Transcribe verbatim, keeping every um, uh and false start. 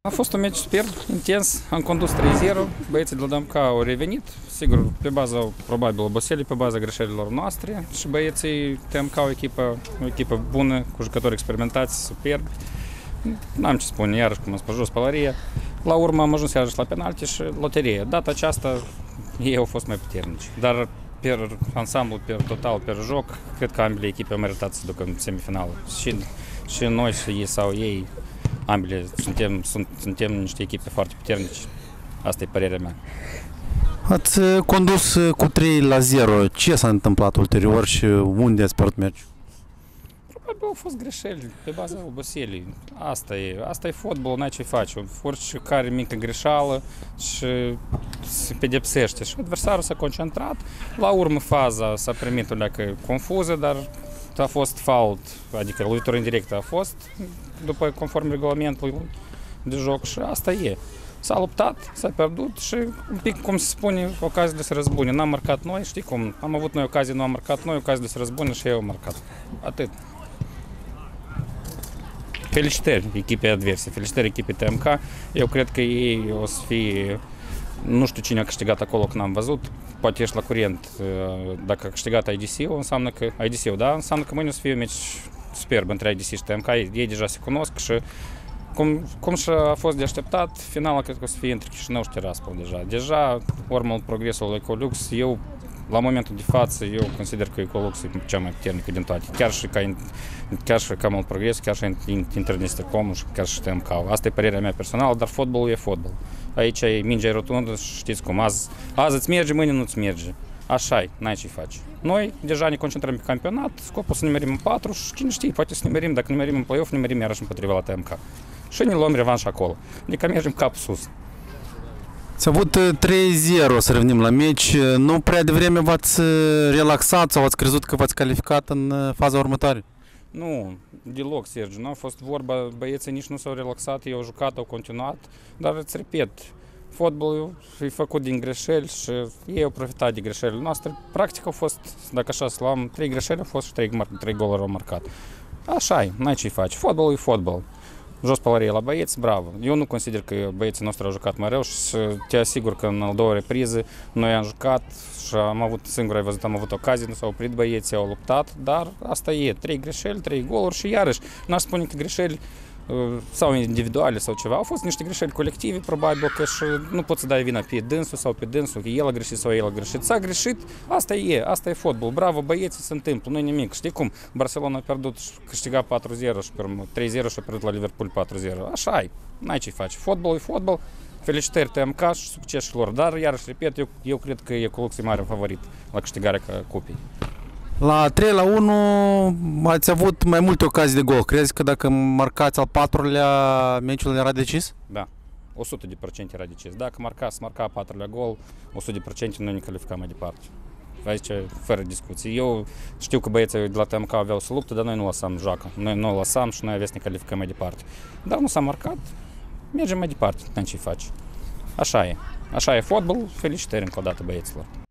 A fost un meci superb, intens, am condus trei zero, băieții de la D M K au revenit, sigur, pe baza, probabil, oboselii, pe baza greșelilor noastre și băieții T M K o echipă, o echipă bună, cu jucători experimentați, superbi. N-am ce spune, iarăși, cum am spus, jos pălărie. La urmă am ajuns iarăși la penalti și loterie. Data aceasta ei au fost mai puternici, dar per ansamblu, per total, per joc, cred că ambele echipe au meritat să ducă în semifinală. Și, și noi și ei sau ei, ambele suntem, sunt, suntem niște echipe foarte puternici. Asta e părerea mea. Ați condus cu trei la zero. Ce s-a întâmplat ulterior și unde ați pierdut meciul? Probabil au fost greșeli pe baza oboselii. Asta e, asta e fotbal, n-ai ce faci. Orice care mică greșeală și se pedepsește. Și adversarul s-a concentrat. La urmă faza s-a primit o leacă confuză, dar a fost fault, adică lovitură indirectă a fost, după conform regulamentului de joc și asta e. S-a luptat, s-a pierdut și un pic, cum se spune, ocazii de se răzbune. N-am marcat noi, știi cum? Am avut noi ocazii, nu am marcat noi, ocazii de se răzbune și ei au marcat. Atât. Felicitări echipei adverse, felicitări echipei T M K. Eu cred că ei o să fie, nu știu cine a câștigat acolo, că n-am văzut, poate ești la curent. Dacă a câștigat I D C-ul, înseamnă că, I D C-ul, da? Înseamnă că mâine o să fie un meci superb între I D C și T M K. Ei deja se cunosc și cum, cum și a fost de așteptat, finala cred că o să fie între Chișinău și Tiraspol deja. Deja, urmă progresul lui Ecolux, eu, la momentul de față, eu consider că Ecolux e cea mai puternică din toate. Chiar și ca, chiar și ca mult progres, chiar și Interdisciplinarul și chiar și T M K. Asta e părerea mea personală, dar fotbalul e fotbal. Aici e mingea rotundă și știți cum, azi, azi îți merge, mâine nu-ți merge. Așa-i, n-ai ce faci. Noi deja ne concentrăm pe campionat, scopul să nimerim în patru și cine știe, poate să nimerim, dacă nimerim în play-off, nimerim iarăși împotriva la T M K. Și ne luăm revanș acolo. Adică mergem cap sus. Ați avut trei zero, să revenim la meci. Nu prea devreme v-ați relaxat sau ați crezut că v-ați calificat în faza următoare? Nu, deloc, Sergiu. Nu a fost vorba, băieții nici nu s-au relaxat, ei au jucat, au continuat, dar îți repet, fotbalul e făcut din greșeli și ei au profitat de greșelile noastre. Practic au fost, dacă așa să luăm, trei greșeli au fost și trei, trei goluri au marcat. Așa e, n-ai ce faci. Fotbalul e fotbal. Jos pălărie la băieți, bravo. Eu nu consider că băieții noștri au jucat mai rău și te asigur că în al doua repriză noi am jucat și am avut, singur ai văzut, am avut ocazie, nu s-au oprit băieții, au luptat, dar asta e, trei greșeli, trei goluri și iarăși, n-aș spune că greșeli sau individuale sau ceva, au fost niște greșeli colective, probabil că și nu poți să dai vina pe dânsul sau pe dânsul, că el a greșit sau el a greșit. S-a greșit, asta e, asta e fotbal. Bravo, băieții, se întâmplă, nu-i nimic. Știi cum? Barcelona a pierdut și câștigat patru zero și trei zero și a pierdut la Liverpool patru zero. Așa e, n-ai ce faci. Fotbal e fotbal. Felicitări T M K și succes lor. Dar, iarăși, repet, eu, eu cred că Ecolux e mare favorit la câștigarea cupei. La trei la unu ați avut mai multe ocazii de gol. Crezi că dacă marcați al patrulea, meciul era decis? Da, o sută la sută era decis. Dacă marcați, marca al patrulea gol, o sută la sută noi ne calificăm mai departe. Aici, fără discuții. Eu știu că băieții de la T M K aveau să luptă, dar noi nu lăsam joacă. Noi nu lăsam și noi aveam să ne calificăm mai departe. Dar nu s-a marcat, mergem mai departe, n-am ce faci. Așa e. Așa e fotbal, felicitări încă o dată băieților.